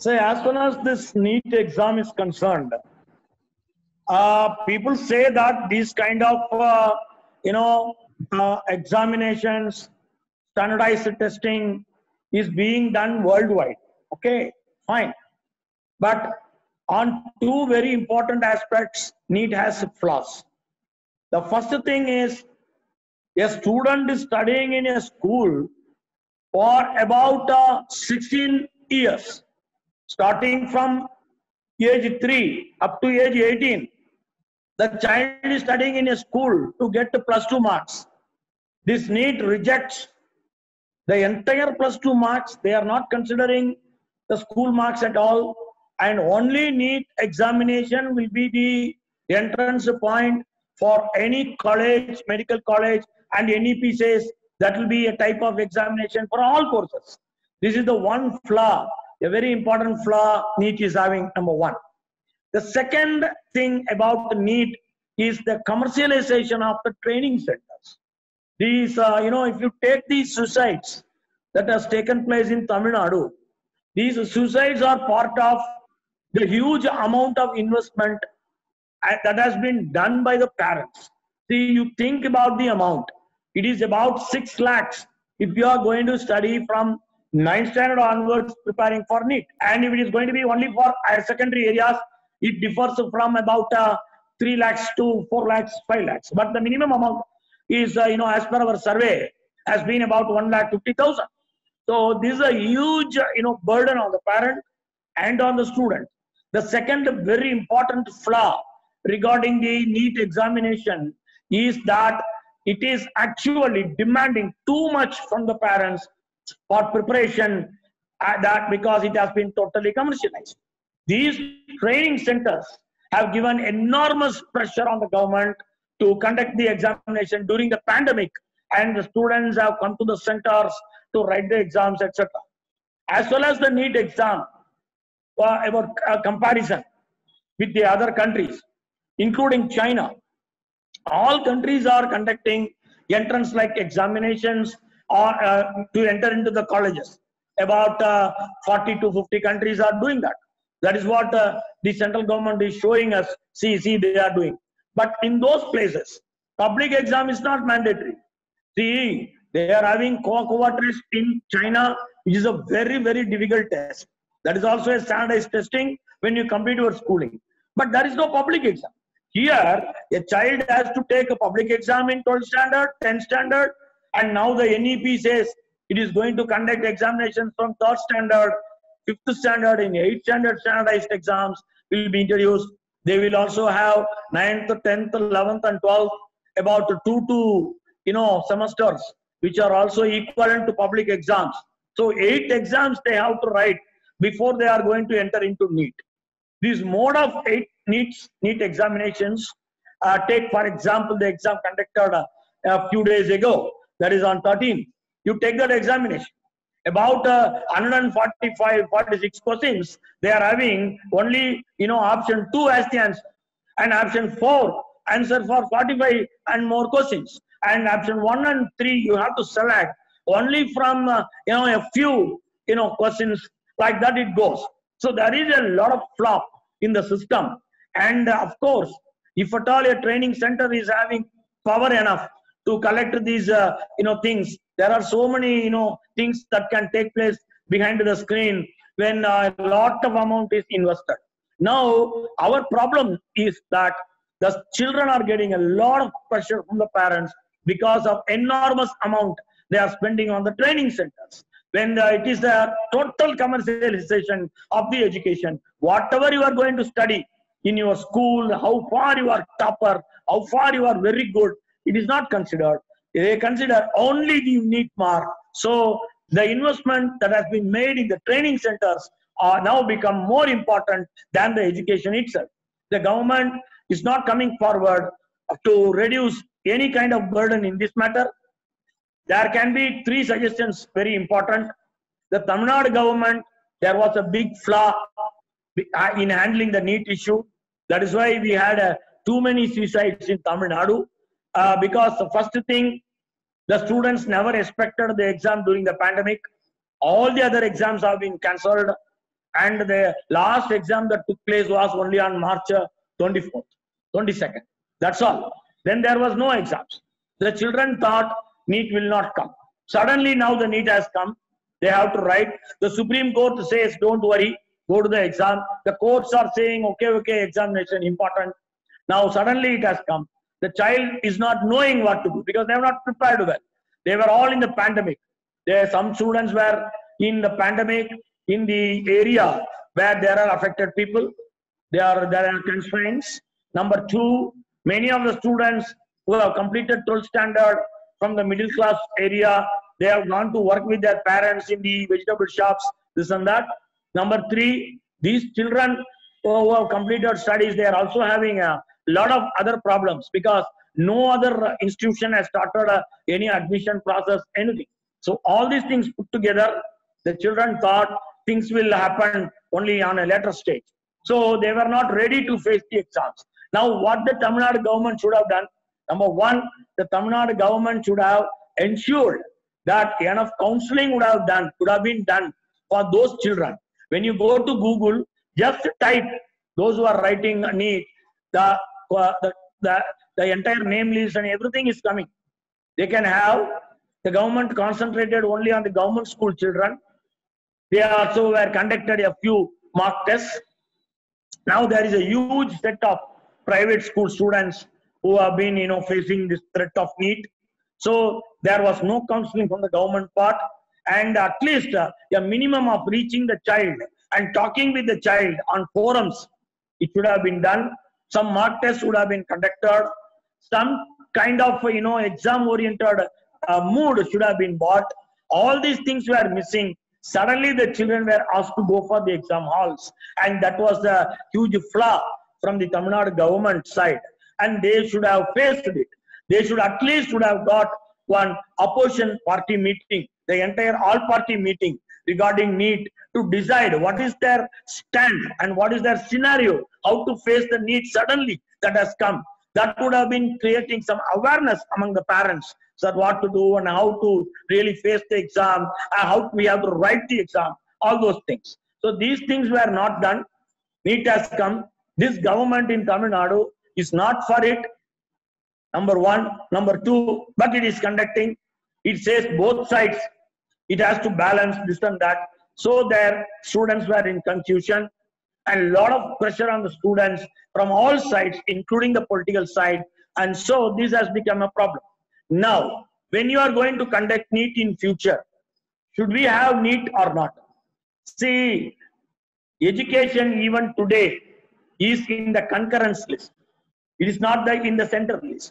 So as far as this NEET exam is concerned, people say that these kind of examinations, standardized testing is being done worldwide. Okay, fine. But on two very important aspects, NEET has flaws. The first thing is a student is studying in a school for about 16 years, starting from age 3 up to age 18. The child is studying in a school to get the +2 marks. This NEET rejects the entire +2 marks. They are not considering the school marks at all, and only NEET examination will be the entrance point for any college, medical college, and NEP says that will be a type of examination for all courses. This is the one flaw, a very important flaw NEET is having, number one. The second thing about the NEET is the commercialization of the training centers. These, if you take these suicides that has taken place in Tamil Nadu, these suicides are part of the huge amount of investment that has been done by the parents. See, you think about the amount. It is about 6 lakhs if you are going to study from 9th standard onwards preparing for NEET. And if it is going to be only for higher secondary areas, it differs from about 3 lakhs to 4 lakhs, 5 lakhs. But the minimum amount is, as per our survey, has been about 1,50,000. So this is a huge, burden on the parent and on the student. The second very important flaw regarding the NEET examination is that it is actually demanding too much from the parents for preparation, that because it has been totally commercialized. These training centers have given enormous pressure on the government to conduct the examination during the pandemic, and the students have come to the centers to write the exams, etc. As well as the NEET exam, about comparison with the other countries, including China. All countries are conducting entrance-like examinations or to enter into the colleges. About 40 to 50 countries are doing that. That is what the central government is showing us. See, they are doing. But in those places, public exam is not mandatory. See, they are having COVAT test in China, which is a very, very difficult test. That is also a standardized testing when you complete your schooling. But there is no public exam. Here, a child has to take a public exam in 12th standard, 10th standard, and now the NEP says it is going to conduct examinations from 3rd standard, 5th standard, and 8th standard standardized exams will be introduced. They will also have 9th, 10th, 11th, and 12th, about 2 semesters, which are also equivalent to public exams. So 8 exams they have to write before they are going to enter into NEET. This mode of 8 NEET examinations, take for example the exam conducted a few days ago, that is on 13th. You take that examination. About 145, 46 questions, they are having only option 2 as the answer, and option 4 answer for 45 and more questions, and option 1 and 3 you have to select only from a few questions. Like that it goes. So there is a lot of flop in the system, and of course, if at all a training center is having power enough to collect these things, there are so many things that can take place behind the screen when a lot of amount is invested. Now our problem is that the children are getting a lot of pressure from the parents because of enormous amount they are spending on the training centers. When it is a total commercialization of the education, whatever you are going to study in your school, how far you are topper, how far you are very good, it is not considered. They consider only the NEET mark. So the investment that has been made in the training centers are now become more important than the education itself. The government is not coming forward to reduce any kind of burden in this matter. There can be 3 suggestions, very important. The Tamil Nadu government, there was a big flaw in handling the NEET issue. That is why we had too many suicides in Tamil Nadu. Because the first thing, the students never expected the exam during the pandemic. All the other exams have been cancelled, and the last exam that took place was only on March 24th, 22nd. That's all. Then there was no exams. The children thought NEET will not come. Suddenly now the NEET has come. They have to write. The Supreme Court says, don't worry, go to the exam. The courts are saying, okay, examination important. Now suddenly it has come. The child is not knowing what to do because they are not prepared well. They were all in the pandemic. Some students were in the pandemic in the area where there are affected people. There are constraints. Number two, many of the students who have completed 12th standard from the middle class area, they have gone to work with their parents in the vegetable shops, this and that. Number three, these children who have completed studies, they are also having a lot of other problems because no other institution has started any admission process, anything. So all these things put together, the children thought things will happen only on a later stage. So they were not ready to face the exams. Now what the Tamil Nadu government should have done, number one, the Tamil Nadu government should have ensured that enough counseling would have been done for those children. When you go to Google, just type those who are writing NEET, the entire name list and everything is coming. They can have, the government concentrated only on the government school children. They also were conducted a few mock tests. Now there is a huge set of private school students who have been, facing this threat of NEET. So there was no counseling from the government part, and at least a minimum of reaching the child and talking with the child on forums, it should have been done. Some mock tests would have been conducted. Some kind of, exam-oriented mood should have been bought. All these things were missing. Suddenly the children were asked to go for the exam halls, and that was a huge flaw from the Tamil Nadu government side, and they should have faced it. They should at least have got one opposition party meeting, the entire all-party meeting regarding NEET, to decide what is their stand and what is their scenario, how to face the NEET suddenly that has come. That would have been creating some awareness among the parents, so what to do and how to really face the exam, and how we have to write the exam, all those things. So these things were not done. NEET has come. This government in Tamil Nadu is not for it, number one. Number two, but it is conducting. It says both sides. It has to balance this and that. So their students were in confusion, and a lot of pressure on the students from all sides, including the political side. And so this has become a problem. Now, when you are going to conduct NEET in future, should we have NEET or not? See, education even today is in the concurrence list. It is not in the center list.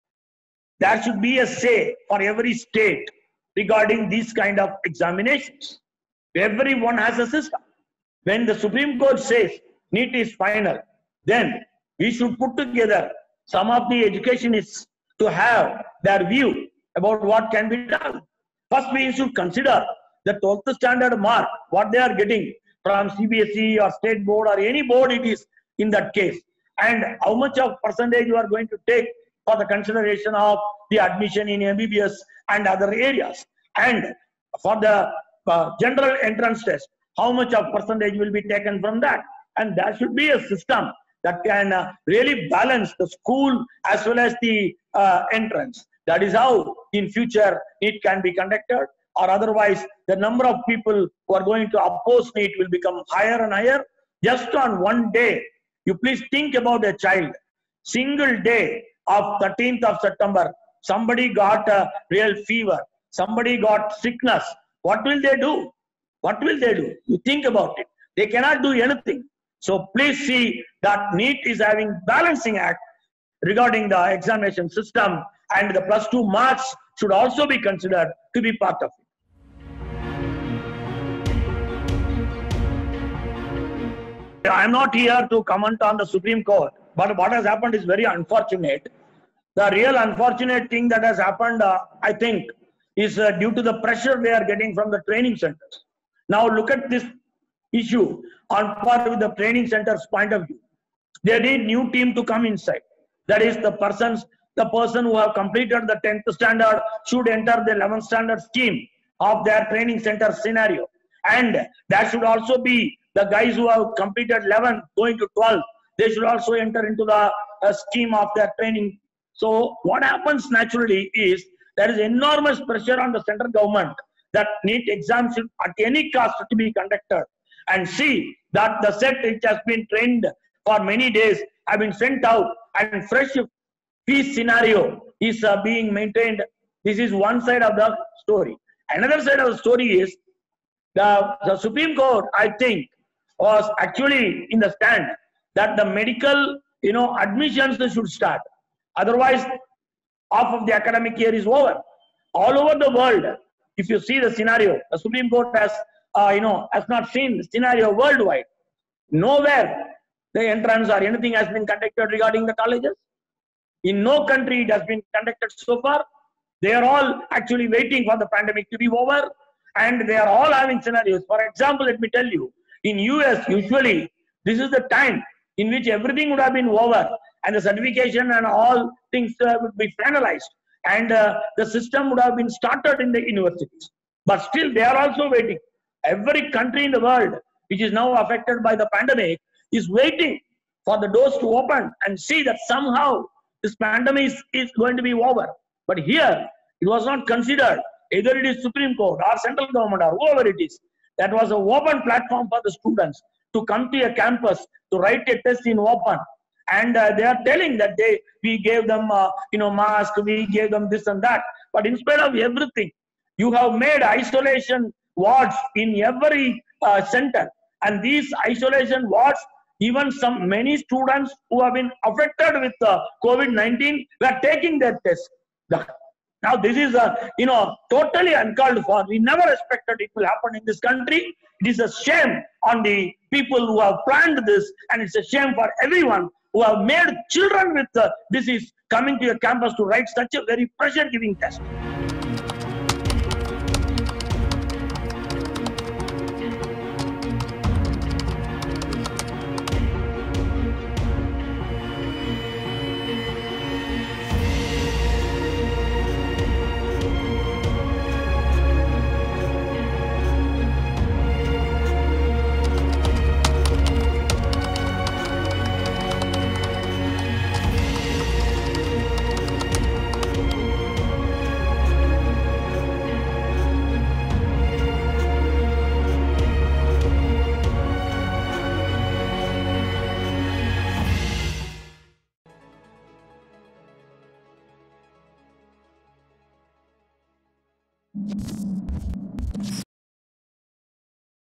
There should be a say for every state regarding these kind of examinations. Everyone has a system. When the Supreme Court says NEET is final, then we should put together some of the educationists to have their view about what can be done. First, we should consider the 12th standard mark, what they are getting from CBSE or state board or any board it is in that case, and how much of percentage you are going to take for the consideration of the admission in MBBS and other areas, and for the general entrance test, how much of percentage will be taken from that. And there should be a system that can really balance the school as well as the entrance. That is how in future it can be conducted, or otherwise the number of people who are going to oppose NEET will become higher and higher. Just on one day, you please think about a child. Single day of 13th of September, somebody got a real fever, somebody got sickness. What will they do? What will they do? You think about it. They cannot do anything. So please see that NEET is having balancing act regarding the examination system, and the +2 marks should also be considered to be part of it. I am not here to comment on the Supreme Court, but what has happened is very unfortunate. The real unfortunate thing that has happened, I think, is due to the pressure they are getting from the training centers. Now look at this issue on par with the training centers' point of view. They need new team to come inside. That is, the person who have completed the 10th standard should enter the 11th standard scheme of their training center scenario. And there should also be the guys who have completed 11 going to 12, they should also enter into the scheme of their training. So what happens naturally is there is enormous pressure on the central government that NEET exams should at any cost to be conducted, and see that the set which has been trained for many days have been sent out, and fresh peace scenario is being maintained. This is one side of the story. Another side of the story is the Supreme Court, I think, was actually in the stand that the medical, admissions should start. Otherwise, half of the academic year is over. All over the world, if you see the scenario, the Supreme Court has, has not seen the scenario worldwide. Nowhere the entrance or anything has been conducted regarding the colleges. In no country it has been conducted so far. They are all actually waiting for the pandemic to be over, and they are all having scenarios. For example, let me tell you, in US, usually, this is the time in which everything would have been over, and the certification and all things would be finalized, and the system would have been started in the universities. But still, they are also waiting. Every country in the world which is now affected by the pandemic is waiting for the doors to open and see that somehow this pandemic is going to be over. But here, it was not considered. Either it is Supreme Court or central government or whoever it is. That was an open platform for the students to come to a campus to write a test in open. And they are telling that we gave them, mask, we gave them this and that. But in spite of everything, you have made isolation wards in every center. And these isolation wards, even many students who have been affected with COVID-19 were taking their test. Now this is totally uncalled for. We never expected it will happen in this country. It is a shame on the people who have planned this, and it's a shame for everyone who have made children with disease coming to a campus to write such a very pressure-giving test.